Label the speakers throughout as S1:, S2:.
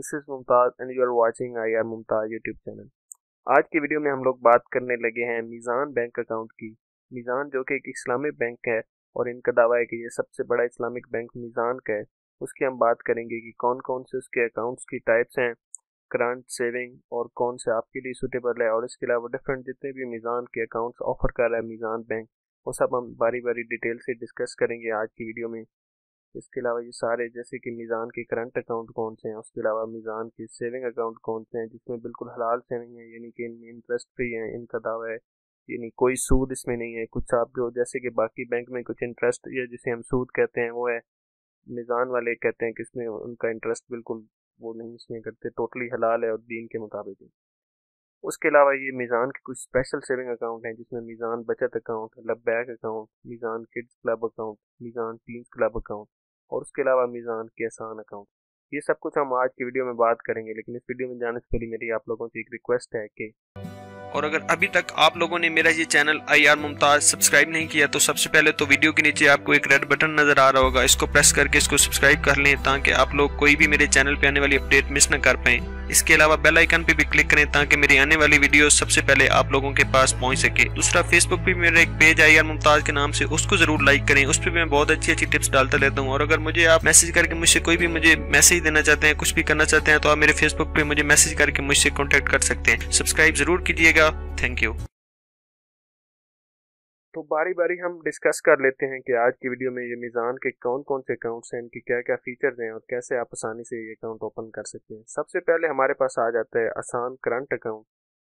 S1: This is Mumtaz and you are watching I R Mumtaz YouTube channel. आज की video में हम लोग बात करने लगे हैं मीज़ान बैंक अकाउंट की। मीज़ान जो कि एक इस्लामिक बैंक है और इनका दावा है कि ये सबसे बड़ा इस्लामिक बैंक मीज़ान का है। उसकी हम बात करेंगे कि कौन कौन से उसके अकाउंट्स की टाइप्स हैं, करंट, सेविंग और कौन से आपके लिए सूटेबल है। और इसके अलावा डिफरेंट जितने भी मीज़ान के अकाउंट्स ऑफर कर रहा है मीज़ान बैंक, वो सब हम बारी बारी डिटेल से डिस्कस करेंगे आज की वीडियो में। इसके अलावा ये सारे जैसे कि मीज़ान के करंट अकाउंट कौन से हैं, उसके अलावा मीज़ान के सेविंग अकाउंट कौन से हैं जिसमें बिल्कुल हलाल सेविंग है, यानी कि इनमें इंटरेस्ट फ्री है, इनका दावा है, यानी कोई सूद इसमें नहीं है। कुछ आप जो जैसे कि बाकी बैंक में कुछ इंटरेस्ट या जिसे हम सूद कहते हैं वो है, मीज़ान वाले कहते हैं कि इसमें उनका इंटरेस्ट बिल्कुल वो नहीं इसमें करते, टोटली हलाल है और दीन के मुताबिक है। उसके अलावा ये मीज़ान के कुछ स्पेशल सेविंग अकाउंट हैं जिसमें मीज़ान बचत अकाउंट, लबैक account, Meezan kids club account, Meezan teens club account और उसके अलावा मीज़ान के आसान अकाउंट। ये सब कुछ हम आज की वीडियो में बात करेंगे, लेकिन इस वीडियो में जाने से पहले मेरी आप लोगों से एक रिक्वेस्ट है कि
S2: और अगर अभी तक आप लोगों ने मेरा ये channel I R Mumtaz subscribe नहीं किया तो सबसे पहले तो वीडियो के नीचे आपको एक रेड बटन नजर आ रहा होगा, इसको प्रेस करके इसको सब्सक्राइब कर लें ताकि आप लोग कोई भी मेरे चैनल पे आने वाली अपडेट मिस न कर पाएं। इसके अलावा बेल आइकन पे भी क्लिक करें ताकि मेरी आने वाली वीडियो सबसे पहले आप लोगों के पास पहुंच सके। दूसरा, फेसबुक पे मेरा एक पेज आई आर मुमताज के नाम से, उसको जरूर लाइक करें, उस पर मैं बहुत अच्छी अच्छी टिप्स डालता रहता हूँ। और अगर मुझे आप मैसेज करके मुझसे कोई भी मुझे मैसेज देना चाहते हैं, कुछ भी करना चाहते हैं, तो आप मेरे फेसबुक पे मुझे मैसेज करके मुझसे कॉन्टेक्ट कर सकते हैं। सब्सक्राइब जरूर कीजिएगा। Thank you.
S1: तो बारी बारी हम डिस्कस कर लेते हैं कि आज की वीडियो में ये मीज़ान के कौन कौन से अकाउंट्स हैं, इनकी क्या क्या फीचर्स हैं और कैसे आप आसानी से ये अकाउंट ओपन कर सकते हैं। सबसे पहले हमारे पास आ जाता है आसान करंट अकाउंट।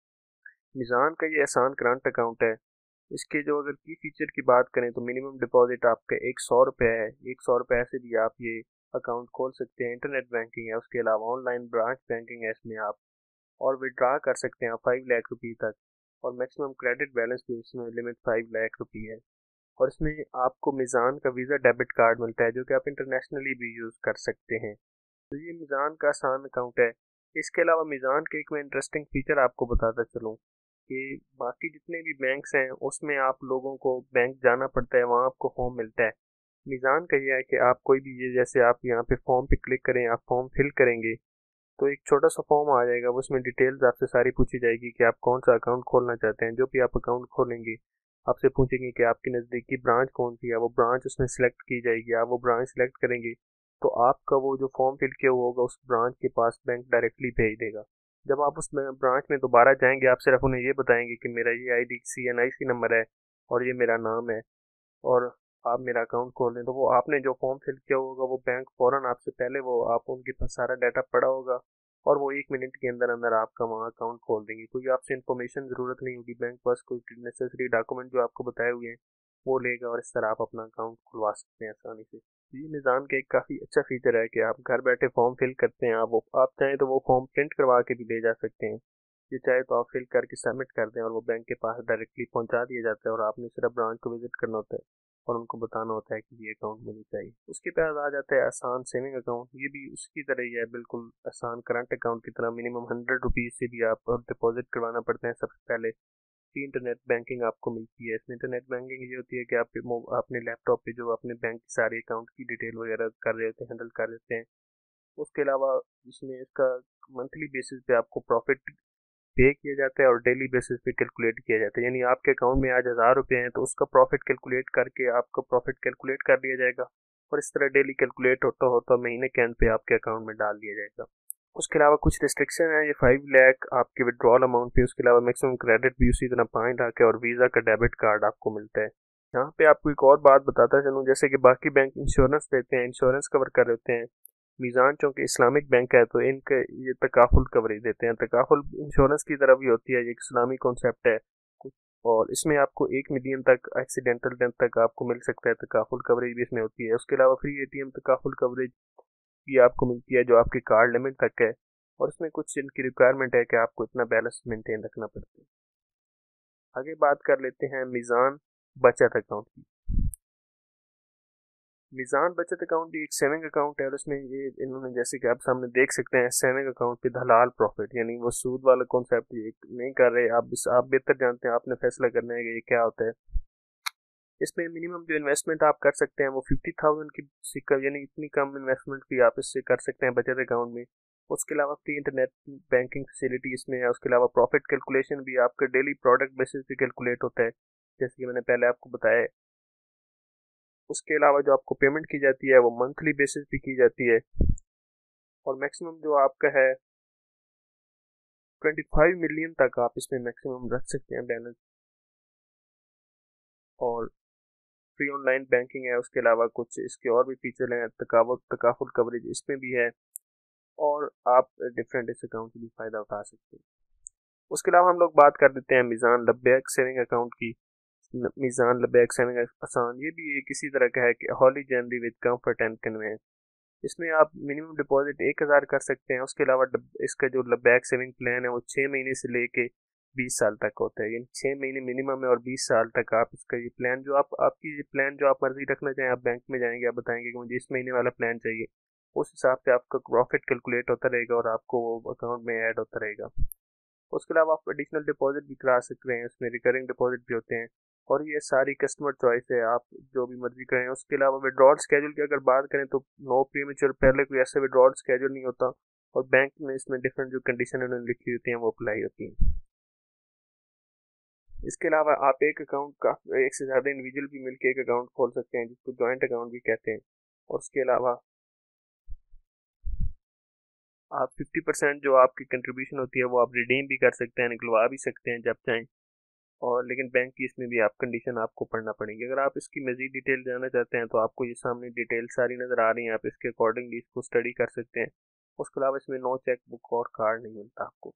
S1: मीज़ान का ये आसान करंट अकाउंट है। इसके जो अगर की फीचर की बात करें तो मिनिमम डिपॉजिट आपका 100 रुपये है। 100 रुपये से भी आप ये अकाउंट खोल सकते हैं। इंटरनेट बैंकिंग है, उसके अलावा ऑनलाइन ब्रांच बैंकिंग है इसमें आप, और विड्रा कर सकते हैं 5 लाख रुपये तक। और मैक्सिमम क्रेडिट बैलेंस भी इसमें लिमिट 5 लाख रुपये है। और इसमें आपको मीज़ान का वीज़ा डेबिट कार्ड मिलता है जो कि आप इंटरनेशनली भी यूज़ कर सकते हैं। तो ये मीज़ान का आसान अकाउंट है। इसके अलावा मीज़ान के एक मैं इंटरेस्टिंग फीचर आपको बताता चलूँ कि बाकी जितने भी बैंक्स हैं उसमें आप लोगों को बैंक जाना पड़ता है, वहाँ आपको फॉर्म मिलता है। मीज़ान का यह है कि आप कोई भी ये जैसे आप यहाँ पे फॉर्म पे क्लिक करें, आप फॉर्म फिल करेंगे तो एक छोटा सा फॉर्म आ जाएगा, उसमें डिटेल्स आपसे सारी पूछी जाएगी कि आप कौन सा अकाउंट खोलना चाहते हैं। जो भी आप अकाउंट खोलेंगे आपसे पूछेंगे कि आपकी नज़दीकी ब्रांच कौन सी है, वो ब्रांच उसमें सिलेक्ट की जाएगी। आप वो ब्रांच सिलेक्ट करेंगे तो आपका वो जो फॉर्म फिल किया हुआ होगा उस ब्रांच के पास बैंक डायरेक्टली भेज देगा। जब आप उस ब्रांच में दोबारा जाएंगे आप सिर्फ उन्हें ये बताएंगे कि मेरा ये IDCNIC नंबर है और ये मेरा नाम है और आप मेरा अकाउंट खोल लें। तो वो आपने जो फॉर्म फिल किया होगा वो बैंक फ़ौरन आपसे पहले वो आप उनके पास सारा डाटा पड़ा होगा और वो 1 मिनट के अंदर अंदर आपका वहाँ अकाउंट खोल देंगे। कोई आपसे इन्फॉर्मेशन ज़रूरत नहीं होगी, बैंक पास कोई नेसेसरी डॉक्यूमेंट जो आपको बताए हुए हैं वो लेगा और इस तरह आप अपना अकाउंट खुलवा सकते हैं आसानी से। ये निज़ाम का एक काफ़ी अच्छा फीचर है कि आप घर बैठे फॉर्म फिल करते हैं, आप चाहें तो वो फॉर्म प्रिंट करवा के भी ले जा सकते हैं। ये चाहे तो आप फिल करके सबमिट कर दें और वो बैंक के पास डायरेक्टली पहुंचा दिया जाता है और आपने सिर्फ ब्रांच को विजिट करना होता है और उनको बताना होता है कि ये अकाउंट मुझे चाहिए। उसके बाद आ जाता है आसान सेविंग अकाउंट। ये भी उसकी तरह ही है, बिल्कुल आसान करंट अकाउंट की तरह। मिनिमम 100 रुपीज़ से भी आप डिपॉजिट करवाना पड़ता है सबसे पहले। इंटरनेट बैंकिंग आपको मिलती है। इसमें इंटरनेट बैंकिंग ये होती है कि आप अपने लैपटॉप पे जो अपने बैंक की सारे अकाउंट की डिटेल वगैरह कर रहे होते हैं, हैंडल कर देते हैं। उसके अलावा इसमें इसका मंथली बेसिस पे आपको प्रॉफिट पे किया जाता है और डेली बेसिस पे कैलकुलेट किया जाता है। यानी आपके अकाउंट में आज 1000 रुपये हैं तो उसका प्रॉफिट कैलकुलेट करके आपका प्रॉफिट कैलकुलेट कर दिया जाएगा और इस तरह डेली कैलकुलेट होता होता महीने के एंड पे आपके अकाउंट में डाल दिया जाएगा। उसके अलावा कुछ रिस्ट्रिक्शन है, ये 5 लाख आपके विड्रॉल अमाउंट पे। उसके अलावा मैक्सिमम क्रेडिट भी उसी तरह 5 लाख है और वीज़ा का डेबिट कार्ड आपको मिलता है। यहाँ पे आपको एक और बात बताता चलूँ, जैसे कि बाकी बैंक इंश्योरेंस देते हैं, इंश्योरेंस कवर कर देते हैं, मीज़ान चूँकि इस्लामिक बैंक है तो इनके ये तकाफुल कवरेज देते हैं। तकाफुल इंश्योरेंस की तरह भी होती है, ये एक इस्लामी कॉन्सेप्ट है और इसमें आपको 1 मिलियन तक एक्सीडेंटल डेथ तक आपको मिल सकता है। तकाफुल कवरेज भी इसमें होती है। उसके अलावा फ्री ATM तकाफुल कवरेज भी आपको मिलती है जो आपके कार्ड लिमिट तक है और इसमें कुछ इनकी रिक्वायरमेंट है कि आपको इतना बैलेंस मेंटेन रखना पड़ता है। आगे बात कर लेते हैं मीज़ान बचत अकाउंट की। मीज़ान बचत अकाउंट भी एक सेविंग अकाउंट है और इसमें ये इन्होंने जैसे कि आप सामने देख सकते हैं सेविंग अकाउंट पे हलाल प्रॉफिट, यानी वो सूद वाला कॉन्सेप्ट ये नहीं कर रहे। आप बेहतर जानते हैं, आपने फैसला करना है कि ये क्या होता है। इसमें मिनिमम जो इन्वेस्टमेंट आप कर सकते हैं वो 50,000 की सिक्का, यानी इतनी कम इन्वेस्टमेंट भी आप इससे कर सकते हैं बचत अकाउंट में। उसके अलावा फ्री इंटरनेट बैंकिंग फैसिलिटी इसमें है। उसके अलावा प्रॉफिट कैलकुलेशन भी आपका डेली प्रोडक्ट बेसिस पे कैलकुलेट होता है, जैसे कि मैंने पहले आपको बताया। उसके अलावा जो आपको पेमेंट की जाती है वो मंथली बेसिस पे की जाती है, और मैक्सिमम जो आपका है 25 मिलियन तक आप इसमें मैक्सिमम रख सकते हैं बैलेंस। और फ्री ऑनलाइन बैंकिंग है। उसके अलावा कुछ इसके और भी फीचर हैं, तकाफुल कवरेज इसमें भी है, और आप डिफरेंट इस अकाउंट से भी फ़ायदा उठा सकते हैं। उसके अलावा हम लोग बात कर देते हैं मीज़ान लबैक सेविंग अकाउंट की। मीज़ान लबैक सेविंग आसान, ये भी एक इसी तरह का है कि हॉली जनरी विद कंफर्ट एंड कन्वेंस। इसमें आप मिनिमम डिपॉजिट 1,000 कर सकते हैं। उसके अलावा इसका जो लबैक सेविंग प्लान है वो 6 महीने से लेके 20 साल तक होता है, यानी 6 महीने मिनिमम है और 20 साल तक आप इसका ये प्लान जो आपकी ये प्लान जो आप मर्जी रखना चाहें, आप बैंक में जाएंगे, आप बताएंगे कि मुझे इस महीने वाला प्लान चाहिए, उस हिसाब से आपका प्रॉफिट कैलकुलेट होता रहेगा और आपको वो अकाउंट में ऐड होता रहेगा। उसके अलावा आप एडिशनल डिपॉजिट भी करा सकते हैं, उसमें रिकरिंग डिपॉजिट भी होते हैं, और ये सारी कस्टमर चॉइस है, आप जो भी मर्जी करें। उसके अलावा विड्रॉल स्केड्यूल की अगर बात करें तो नो प्रीमेच्योर, पहले कोई ऐसे विड्रॉल स्केड्यूल नहीं होता, और बैंक में इसमें डिफरेंट जो कंडीशन उन्होंने लिखी होती हैं वो अप्लाई होती हैं। इसके अलावा आप एक अकाउंट का एक से ज़्यादा इंडिविजुअल भी मिलकर एक अकाउंट खोल सकते हैं, जिसको जॉइंट अकाउंट भी कहते हैं। और उसके अलावा आप 50% जो आपकी कंट्रीब्यूशन होती है वो आप रिडीम भी कर सकते हैं, निकलवा भी सकते हैं जब चाहें। और लेकिन बैंक की इसमें भी आप कंडीशन आपको पढ़ना पड़ेगी। अगर आप इसकी मज़ीद डिटेल जानना चाहते हैं तो आपको ये सामने डिटेल सारी नज़र आ रही हैं, आप इसके अकॉर्डिंगली इसको स्टडी कर सकते हैं। उसके अलावा इसमें नो चेक बुक और कार्ड नहीं मिलता आपको।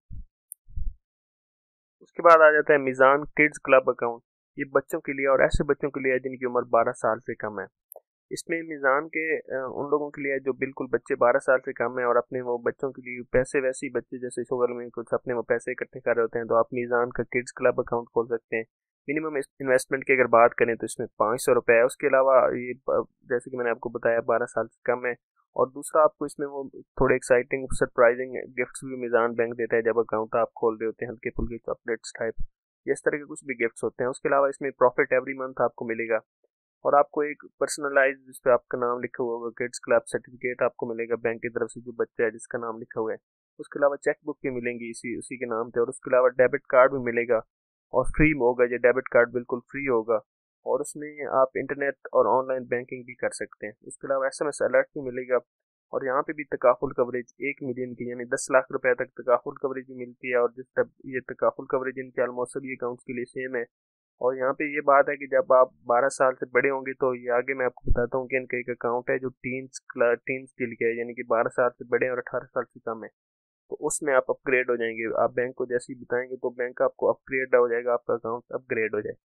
S1: उसके बाद आ जाता है मीज़ान किड्स क्लब अकाउंट। ये बच्चों के लिए और ऐसे बच्चों के लिए है जिनकी उम्र 12 साल से कम है। इसमें मीज़ान के उन लोगों के लिए है जो बिल्कुल बच्चे 12 साल से कम है, और अपने वो बच्चों के लिए पैसे, वैसे ही बच्चे जैसे शुगर में कुछ अपने वो पैसे इकट्ठे कर रहे होते हैं, तो आप मीज़ान का किड्स क्लब अकाउंट खोल सकते हैं। मिनिमम इन्वेस्टमेंट की अगर बात करें तो इसमें 500 रुपये है। उसके अलावा ये जैसे कि मैंने आपको बताया 12 साल से कम है। और दूसरा आपको इसमें वो थोड़े एक्साइटिंग सरप्राइजिंग गिफ्ट्स भी मीज़ान बैंक देता है जब अकाउंट आप खोल रहे होते हैं, हल्के फुल्के चॉकलेट्स टाइप, इस तरह के कुछ भी गिफ्ट्स होते हैं। उसके अलावा इसमें प्रॉफिट एवरी मंथ आपको मिलेगा, और आपको एक पर्सनलाइज जिस पे आपका नाम लिखा हुआ होगा किड्स क्लब सर्टिफिकेट आपको मिलेगा बैंक की तरफ से, जो बच्चा है जिसका नाम लिखा हुआ है। उसके अलावा चेक बुक भी मिलेंगी इसी उसी के नाम पे, और उसके अलावा डेबिट कार्ड भी मिलेगा, और फ्री होगा ये डेबिट कार्ड, बिल्कुल फ्री होगा। और उसमें आप इंटरनेट और ऑनलाइन बैंकिंग भी कर सकते हैं। उसके अलावा एसएमएस अलर्ट भी मिलेगा, और यहाँ पे भी तकाफुल कवरेज 1 मिलियन की यानी 10 लाख रुपए तक तकाफुल कवरेज भी मिलती है। और जिस तब ये तकाफुल कवरेज इनके ऑलमोस्ट सभी अकाउंट्स के लिए सेम है। और यहाँ पे ये बात है कि जब आप 12 साल से बड़े होंगे तो ये आगे मैं आपको बताता हूँ कि इनका एक अकाउंट है जो टीन्स के लिए है, यानी कि 12 साल से बड़े और 18 साल से कम है, तो उसमें आप अपग्रेड हो जाएंगे। आप बैंक को जैसे ही बताएंगे तो बैंक आपको अपग्रेड हो जाएगा, आपका अकाउंट अपग्रेड हो जाएगा।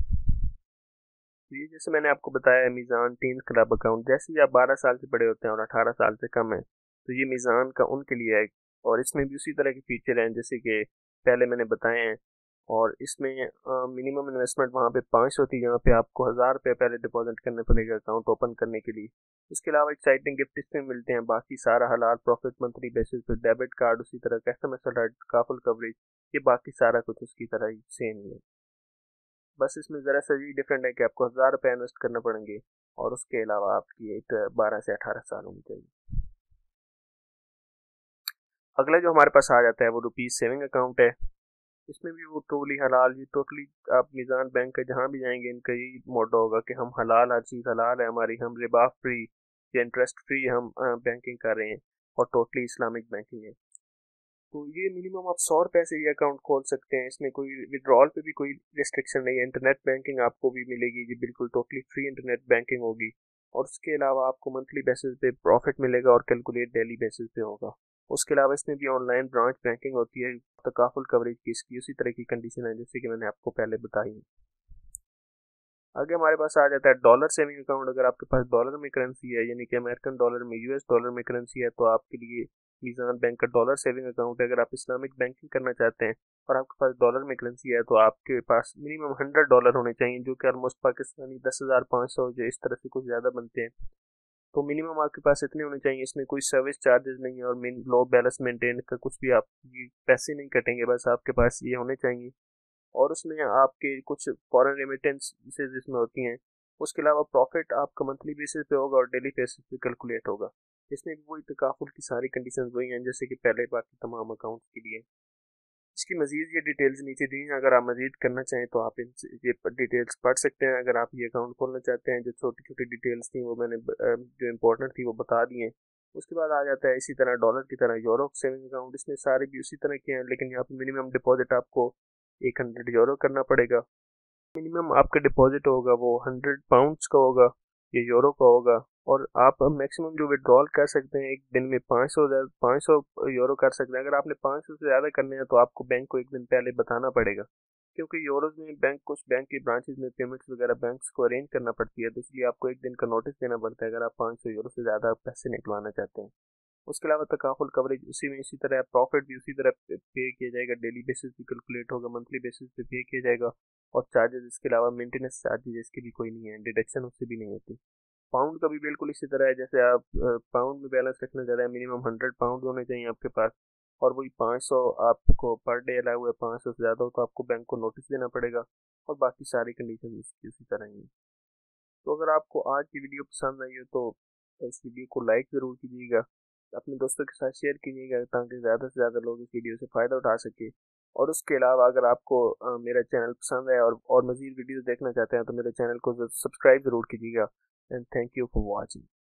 S1: तो ये जैसे मैंने आपको बताया मीज़ान टीन क्लब अकाउंट, जैसे ही आप 12 साल से बड़े होते हैं और 18 साल से कम है तो ये मीज़ान का उनके लिए है। और इसमें भी उसी तरह के फीचर हैं जैसे कि पहले मैंने बताए हैं। और इसमें मिनिमम इन्वेस्टमेंट वहाँ पे 500 थी, यहाँ पे आपको 1000 रुपये पहले डिपॉजिट करने पड़ेगा अकाउंट ओपन करने के लिए। इसके अलावा एक्साइटिंग गिफ्ट इसमें मिलते हैं, बाकी सारा हलाल प्रॉफिट मंथली बेसिस पे डेबिट कार्ड, उसी तरह का एसएमएस अलर्ट, काफुल कवरेज, ये बाकी सारा कुछ उसकी तरह ही सेम ही है। बस इसमें ज़रा सा ये डिफरेंट है कि आपको 1000 रुपये इन्वेस्ट करने पड़ेंगे, और उसके अलावा आपकी एक 12 से 18 साल होनी चाहिए। अगला जो हमारे पास आ जाता है वो रुपीज़ सेविंग अकाउंट है। इसमें भी वो टोटली हलाल, ये टोटली आप मीज़ान बैंक का जहाँ भी जाएंगे इनका यही मोटो होगा कि हम हलाल, हर चीज़ हलाल है हमारी, हम रिबा फ्री या इंटरेस्ट फ्री हम बैंकिंग कर रहे हैं, और टोटली इस्लामिक बैंकिंग है। तो ये मिनिमम आप 100 रुपये से ये अकाउंट खोल सकते हैं। इसमें कोई विड्रॉल पे भी कोई रिस्ट्रिक्शन नहीं है। इंटरनेट बैंकिंग आपको भी मिलेगी, ये बिल्कुल टोटली फ्री इंटरनेट बैंकिंग होगी। और उसके अलावा आपको मंथली बेसिस पे प्रॉफिट मिलेगा और कैलकुलेट डेली बेसिस पे होगा। उसके अलावा इसमें भी ऑनलाइन ब्रांच बैंकिंग होती है, तकाफुल कवरेज की इसकी उसी तरह की कंडीशन है जैसे कि मैंने आपको पहले बताई है। आगे हमारे पास आ जाता है डॉलर सेविंग अकाउंट। अगर आपके पास डॉलर में करेंसी है, यानी कि अमेरिकन डॉलर में, यूएस डॉलर में करेंसी है, तो आपके लिए मीज़ान बैंक का डॉलर सेविंग अकाउंट है। अगर आप इस्लामिक बैंकिंग करना चाहते हैं और आपके पास डॉलर में करेंसी है तो आपके पास मिनिमम $100 होने चाहिए, जो कि ऑलमोस्ट पाकिस्तानी 10,500 जो इस तरह से कुछ ज़्यादा बनते हैं। तो मिनिमम आपके पास इतने होने चाहिए। इसमें कोई सर्विस चार्जेस नहीं है और लो बैलेंस मेंटेन का कुछ भी आप पैसे नहीं कटेंगे, बस आपके पास ये होने चाहिए। और उसमें आपके कुछ फॉरेन रेमिटेंसेस इसमें होती हैं। उसके अलावा प्रॉफिट आपका मंथली बेसिस पे होगा और डेली बेसिस पे कैलकुलेट होगा। इसमें भी वही तकाफुल की सारी कंडीशंस वही हैं जैसे कि पहले बाकी तमाम अकाउंट्स के लिए। इसकी मज़ीद ये डिटेल्स नीचे दी हैं, अगर आप मज़ीद करना चाहें तो आप इन ये डिटेल्स पढ़ सकते हैं। अगर आप ये अकाउंट खोलना चाहते हैं, जो छोटी छोटी डिटेल्स थी वो मैंने जो इम्पोर्टेंट थी वो बता दी हैं। उसके बाद आ जाता है इसी तरह डॉलर की तरह यूरो सेविंग अकाउंट, इसमें सारे भी उसी तरह के हैं, लेकिन यहाँ पे मिनिमम डिपॉजिट आपको 100 यूरो करना पड़ेगा। मिनिमम आपका डिपॉजिट होगा वो 100 पाउंड्स का होगा या यूरो का होगा, और आप मैक्सिमम जो विड्रॉल कर सकते हैं एक दिन में 500 यूरो कर सकते हैं। अगर आपने 500 से ज़्यादा करने हैं तो आपको बैंक को एक दिन पहले बताना पड़ेगा, क्योंकि यूरोज में कुछ बैंक की ब्रांचेज में पेमेंट्स वगैरह बैंक्स को अरेंज करना पड़ती है, तो इसलिए आपको एक दिन का नोटिस देना पड़ता है अगर आप 500 यूरो से ज़्यादा पैसे निकलवाना चाहते हैं। उसके अलावा तकाफुल कवरेज उसी में इसी तरह, प्रॉफिट भी उसी तरह पे किया जाएगा, डेली बेसिस पे कैलकुलेट होगा, मंथली बेसिस पे पे किया जाएगा, और चार्जेस इसके अलावा मेंटेनेंस चार्जेस इसके भी कोई नहीं है, डिडक्शन उससे भी नहीं होती। पाउंड का भी बिल्कुल इसी तरह है, जैसे आप पाउंड में बैलेंस रखना चाह रहे हैं मिनिमम 100 पाउंड होने चाहिए आपके पास, और वही 500 आपको पर डे अलाउ है, 500 से ज़्यादा हो तो आपको बैंक को नोटिस देना पड़ेगा, और बाकी सारी कंडीशन इसकी उसी तरह ही है। तो अगर आपको आज की वीडियो पसंद आई हो तो इस वीडियो को लाइक ज़रूर कीजिएगा, अपने दोस्तों के साथ शेयर कीजिएगा ताकि ज़्यादा से ज़्यादा लोग इस वीडियो से फ़ायदा उठा सके। और उसके अलावा अगर आपको मेरा चैनल पसंद है और मज़ीद वीडियो देखना चाहते हैं तो मेरे चैनल को सब्सक्राइब ज़रूर कीजिएगा। And thank you for watching.